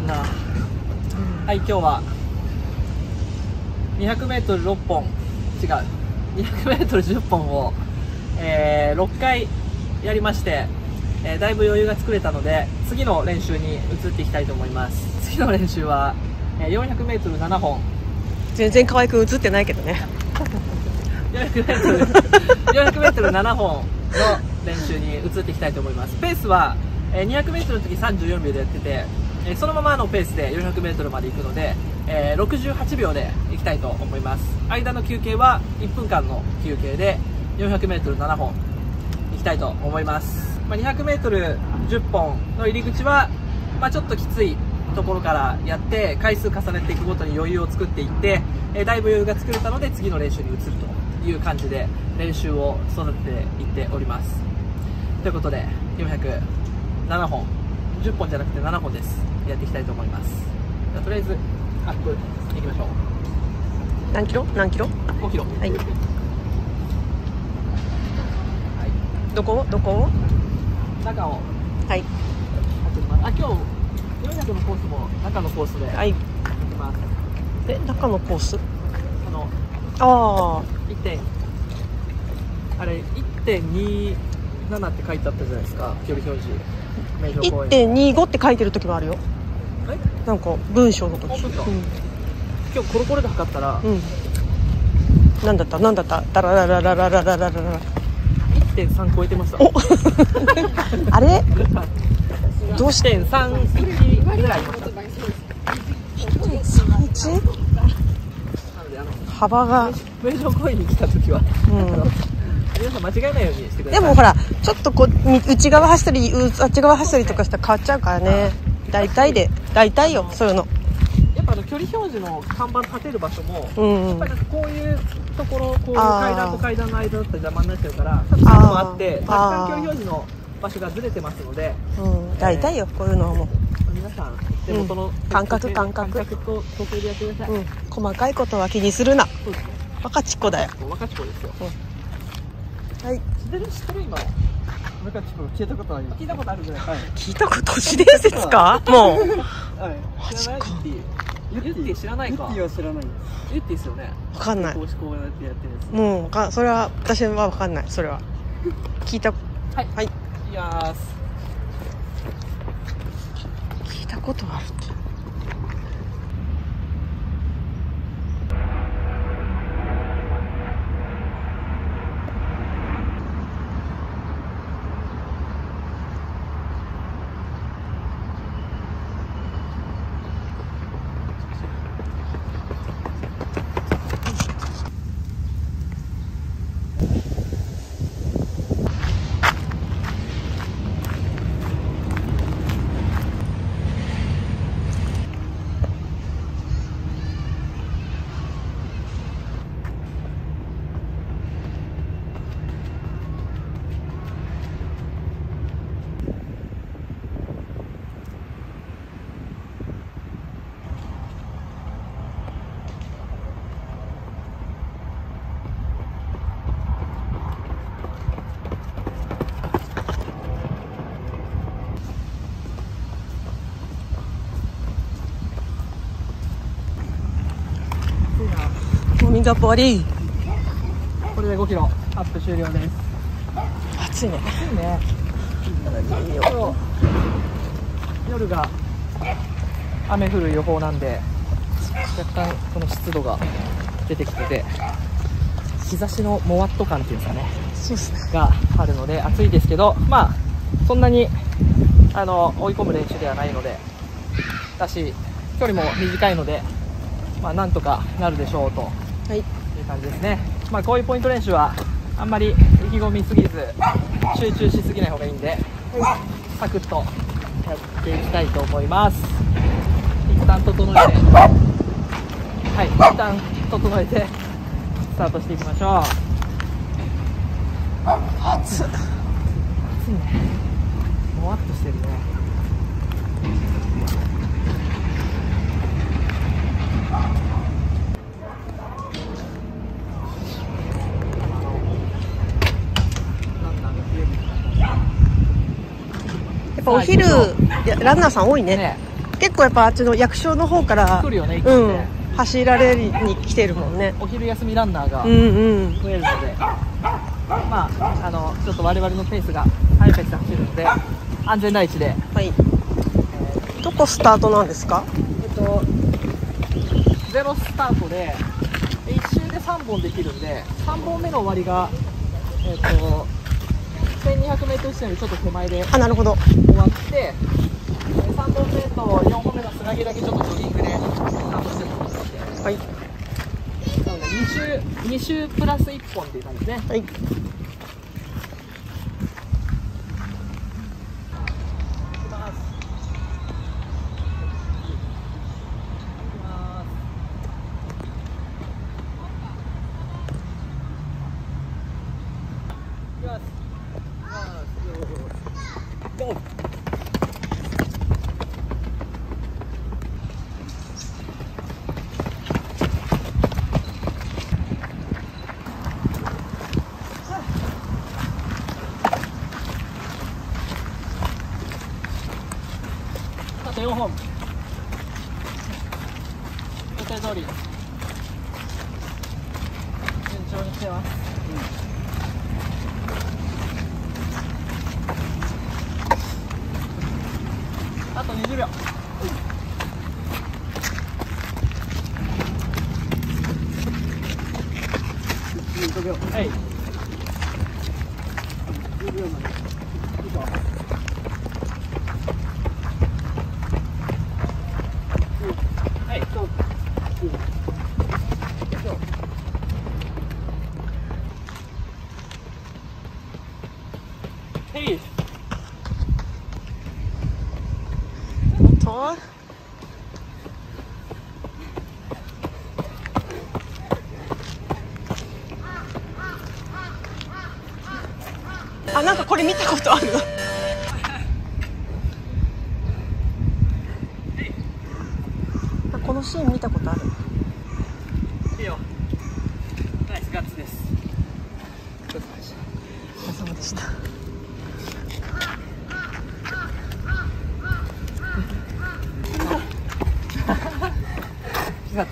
んな。はい、今日は 200m6 本、違う 200m10 本を、6回やりまして、だいぶ余裕が作れたので次の練習に移っていきたいと思います。次の練習は 400m7 本。 全然河合くん映ってないけどね。 400m7 本の練習に移っていきたいと思います。ペースは 200m の時34秒でやってて、そのままのペースで 400m まで行くので、68秒で行きたいと思います。間の休憩は1分間の休憩で 400m7 本行きたいと思います。200m10 本の入り口は、ちょっときついところからやって回数重ねていくごとに余裕を作っていって、だいぶ余裕が作れたので次の練習に移るという感じで練習を育てていっております。ということで407本、10本じゃなくて7本です。やっていきたいと思います。じゃあとりあえずアップいきましょう。 何キロ何キロ 5キロ。 はい、どこどこ中をはい、 走ります。今日400のコースも中のコースではい、 行きます。 中のコース、 1点あれ 1.27 って書いてあったじゃないですか、距離表示。名城公園 1.25 って書いてる時もあるよ。なんか文章の時。 本当ですか？今日コロコロで測ったら、 なんだったダラララララララララ 1.3 超えてました。 あれどうして 1.31 ぐらいありました。 1.31 幅が名城公園に来た時は、皆さん間違えないようにしてください。 でもほらちょっとこう内側走ったりあっち側走ったりとかしたら変わっちゃうからね。大体よそういうの。 やっぱ距離表示の看板立てる場所も、やっぱりこういうところ、こういう階段と階段の間だったら邪魔になっちゃうから多分そういうのもあって若干距離表示の場所がずれてますので、 大体よこういうのはもう皆さん手元の感覚と時計でやってください。 細かいことは気にするな。 そうですね、 若ちっこだよ。 若ちこですよ。 はい、 知ってる今若ちこ聞いたことある？聞いたことあるぐらい。 聞いたこと都市伝説かもう。 知らない？ユッティ知らないか？ユッティは知らない。ユッティですよね。 わかんない。 こうやってやってるんです。 もうそれは私はわかんない。それは聞いた。はい。 いきます。 聞いたことあるって。みんなポリー。 これで5キロアップ終了です。 暑いね。 暑いね。夜が雨降る予報なんで若干この湿度が出てきてて、日差しのもわっと感っていうんですかね、 そうですね、 があるので暑いですけど、そんなに追い込む練習ではないので、だし距離も短いので、なんとかなるでしょうという感じですね。こういうポイント練習はあんまり意気込みすぎず集中しすぎない方がいいんで、サクッとやっていきたいと思います。一旦整えて、一旦整えてスタートしていきましょう。 暑いね、もわっとしてるね。 やっぱお昼ランナーさん多いね。 結構やっぱあっちの役所の方から来るよね、 うん、走られに来てるもんね。 お昼休みランナーがうんうん。 増えるので、まあちょっと我々のペースが速いペースで走るので安全第一で、 はい。どこスタートなんですか？ ゼロスタートで1周で3本できるんで、3本目の終わりが1200m 地点よりちょっと手前であ、なるほど。 終わって、3本目と4本目のつなぎだけちょっとジョギングでスタートしてると思って、 はい。 なので2周プラス1本っていう感じですね。 はい。 あと4本予定通り順調に来てます。あと20秒。15秒。はい。10秒まで。いいか。はい。そう。へい。 と。あ、なんかこれ見たことある。このシーン見たことある。 いいよ。ナイスガッツです。 お疲れ様でした。 きつかった。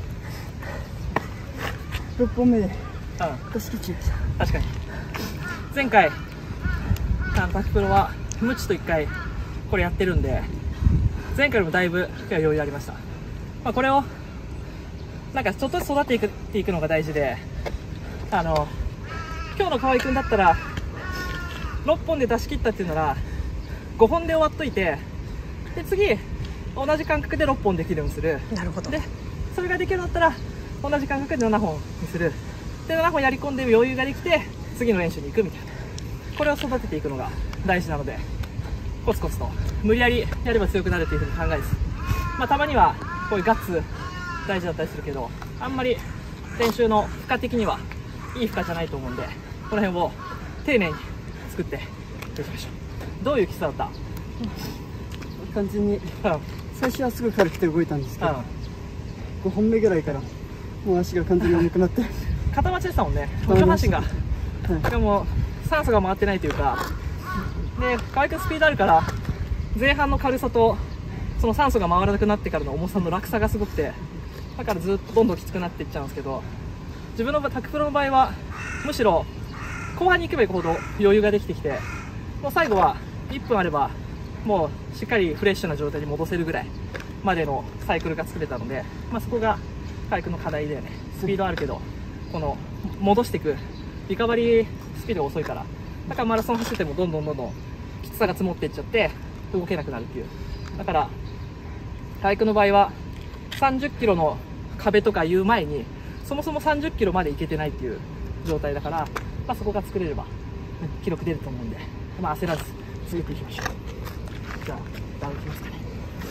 6本目でうん。 出し切っちゃいました。 確かに。前回タクプロはムチと1回これやってるんで、前回よりもだいぶ今日は余裕ありました。まあ、これをなんかちょっとずつ育てていくのが大事で、今日の河合くんだったら6本で出し切ったっていうなら5本で終わっといて、で次同じ感覚で6本できるようにする。 なるほど。 でそれができるようになったら同じ感覚で7本にする。で7本やり込んで余裕ができて次の練習に行くみたいな、これを育てていくのが大事なので、コツコツと無理やりやれば強くなるというふうに考えです。まあ、たまにはこういうガッツ大事だったりするけど、あんまり練習の負荷的にはいい負荷じゃないと思うんで、この辺を丁寧に作っていきましょう。どういう基礎だった？ 完全に最初はすぐ軽くて動いたんですけど、5本目ぐらいからもう足が完全に重くなって固まっちゃってたもんね、上半身が。 はい、 でも酸素が回ってないというかで、河合君スピードあるから前半の軽さとその酸素が回らなくなってからの重さの落差がすごくて、だからずっとどんどんきつくなっていっちゃうんですけど、自分のタクプロの場合はむしろ後半に行けば行くほど余裕ができてきて、もう最後は1分あればもうしっかりフレッシュな状態に戻せるぐらいまでのサイクルが作れたので、まあ、そこが河合君の課題だよね。スピードあるけどこの戻していくリカバリースピードが遅いから、だからマラソン走っててもどんどんきつさが積もっていっちゃって動けなくなるっていう。だから河合君の場合は30キロの壁とかいう前にそもそも30キロまで行けてないっていう状態だから、まあ、そこが作れれば記録出ると思うんで、まあ、焦らず続けていきましょう。じゃあダウンいきますかね。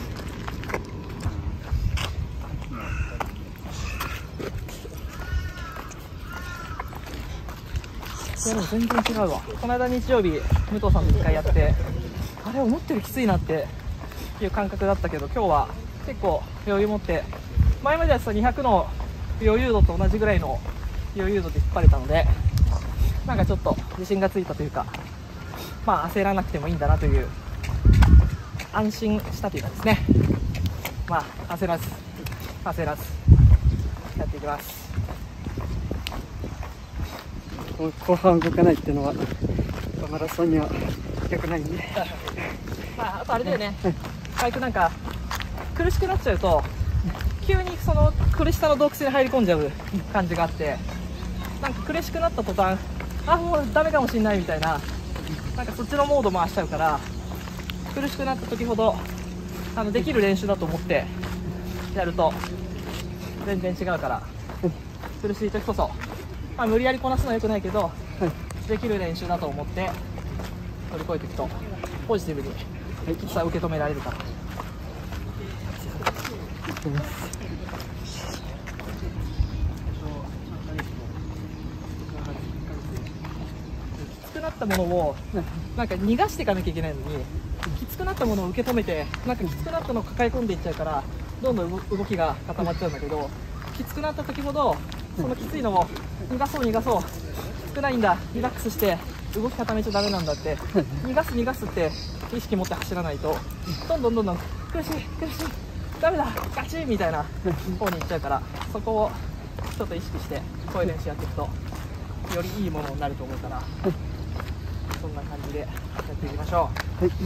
でも全然違うわ。この間日曜日武藤さんと1回やって、あれ思ってるきついなっていう感覚だったけど、今日は結構余裕持って、前までやってた200の余裕度と同じぐらいの余裕度で引っ張れたので、なんかちょっと自信がついたというか、まあ焦らなくてもいいんだなという安心したというかですね、まあ焦らずやっていきます。 後半動かないっていうのはマラソンには良くないんで、 まあ、あとあれだよね、バイクなんか苦しくなっちゃうと急にその苦しさの洞窟に入り込んじゃう感じがあって、なんか苦しくなった途端、あ、もうダメかもしんないみたいな、なんかそっちのモード回しちゃうから、苦しくなった時ほどできる練習だと思ってやると全然違うから、苦しい時こそ、まあ、無理やりこなすのは良くないけど、できる練習だと思って乗り越えていくとポジティブにきつさを受け止められるから。きつくなったものをなんか逃がしていかなきゃいけないのに、きつくなったものを受け止めて、なんかきつくなったのを抱え込んでいっちゃうから、どんどん動きが固まっちゃうんだけど、きつくなった時ほどそのきついのを逃がそうきつくないんだ、リラックスして動き固めちゃダメなんだって、逃がすって意識持って走らないと、どんどん苦しいダメだガチみたいな方に行っちゃうから、そこをちょっと意識してこういう練習やっていくとよりいいものになると思うから、そんな感じでやっていきましょう。や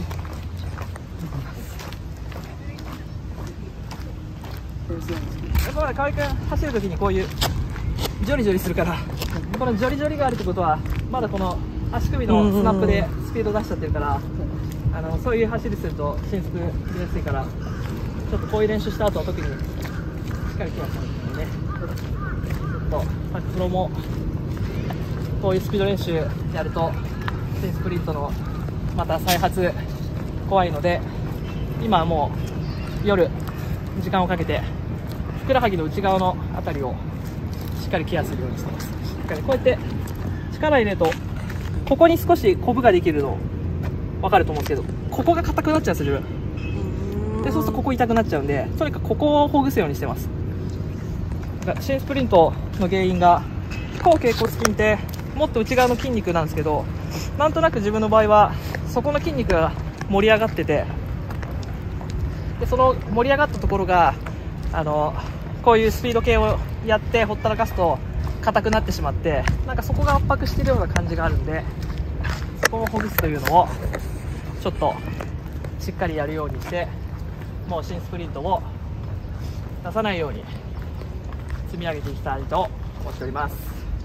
っぱ河合君走るときにこういうジョリジョリするから、このジョリジョリがあるってことはまだこの足首のスナップでスピード出しちゃってるから、そういう走りすると伸縮出やすいから、ちょっとこういう練習した後は特にしっかりケアしないといけないね。ちょっとパックプロもこういうスピード練習やると新スプリントのまた再発怖いので、今はもう夜時間をかけてふくらはぎの内側のあたりをしっかりケアするようにしてます。しっかりこうやって力入れるとここに少しコブができるの分かると思うんですけど、ここが硬くなっちゃうんですよ自分で。そうするとここ痛くなっちゃうんで、とにかくここをほぐすようにしてます。新スプリントの原因が後脛骨筋ってもっと内側の筋肉なんですけど、なんとなく自分の場合はそこの筋肉が盛り上がってて、でその盛り上がったところがこういうスピード系をやってほったらかすと硬くなってしまって、なんかそこが圧迫しているような感じがあるんで、そこをほぐすというのをちょっとしっかりやるようにして、もう新スプリントを出さないように積み上げていきたいと思っております。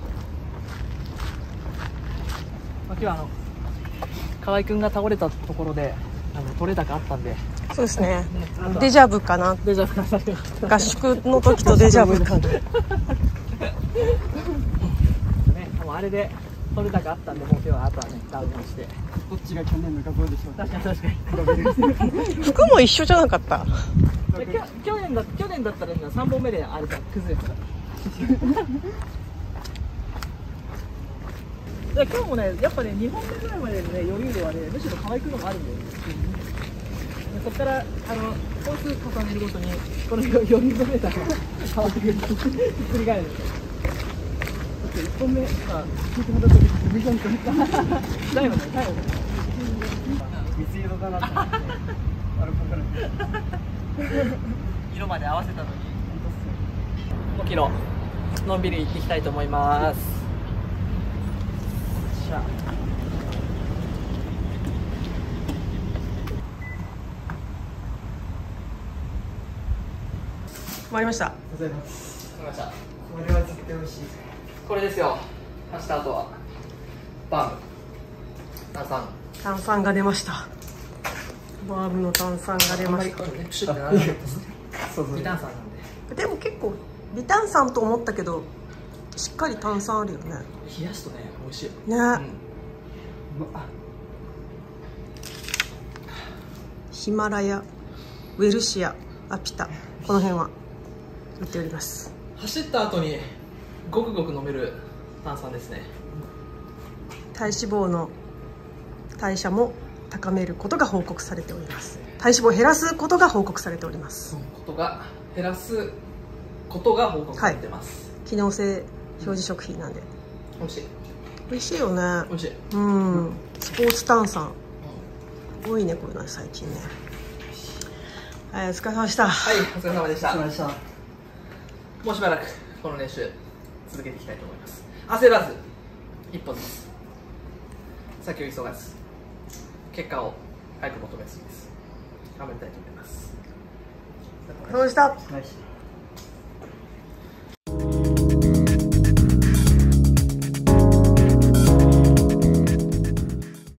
今日は河合君が倒れたところで取れ高あったんで、 そうですね、デジャブかな、 デジャブかな、 合宿の時とデジャブかなね、もうあれで取れ高あったんで、もう今日はあとはねダウンしてどっちが去年の画像でしょうか。 確かに服も一緒じゃなかった。 去年だったら3本目であれさ崩れてた今日もね、やっぱね、2本目ぐらいまでのね、余裕度はね、むしろ河合君のもあるんだよね。そこから本数重ねるごとにこの余裕度メーターが変わってくる、ひっくり返る。1本目聞いてもらった時にビジョンとだよね、 水色だなと思って色まで合わせたのに5キロのんびり行っていきたいと思います。しゃ終わりました。 ございます。 来ました。 これは絶対美味しい。 これですよ。走った後はバーム炭酸が出ました。バームの炭酸が出ました。 プシュってならなかったですね。 そう微炭酸なんで。 でも結構微炭酸と思ったけど、しっかり炭酸あるよね。 冷やすとね、美味しい。 ね、ヒマラヤ、ウェルシア、アピタ、この辺は売っております。 走った後にごくごく飲める炭酸ですね。 体脂肪の代謝も高めることが報告されております。体脂肪を減らすことが報告されております。 減らすことが報告されてます。 機能性表示食品なんで。 美味しい。 美味しいよね。 美味しい。 うん。スポーツ炭酸。多いね、こういうの最近ね。 はい、お疲れ様でした。 はい、お疲れ様でした。 お疲れ様でした。 もうしばらくこの練習続けていきたいと思います。焦らず一歩ずつ、先を急がず、結果を早く求めずにです。頑張りたいと思います。 お疲れ様でした。 お疲れ様でした。